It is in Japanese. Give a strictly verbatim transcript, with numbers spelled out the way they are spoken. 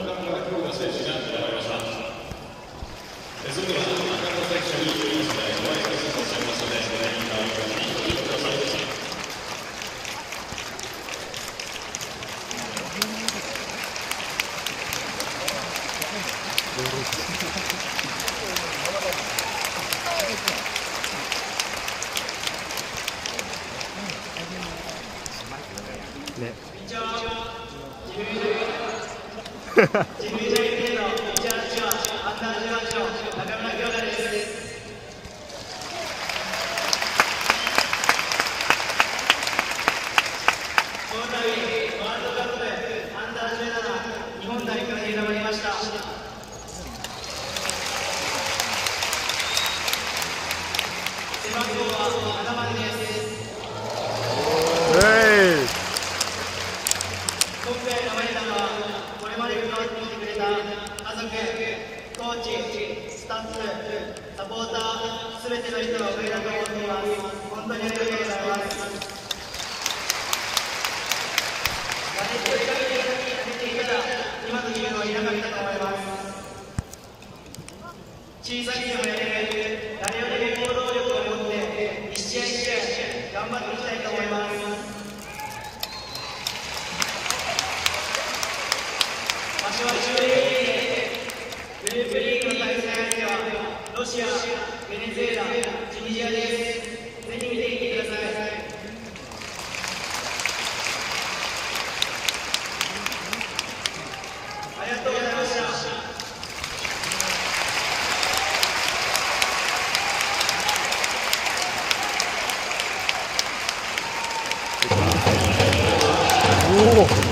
ね。 コーチ、スタッフ、サポーター、すべての人がおかげだと思っています。本当にありがとうございます。誰一人だけ出ていたら、今の自分はいなかったと思います。小さいでもやれる、誰よりも行動力を持って、一試合一試合、頑張っていきたいと思います。場所はじゅうにい。グループリーグの対戦相手はロシア、ベネズエラ、チュニジアです。ぜひ見ていってください。ありがとうございました。 おお。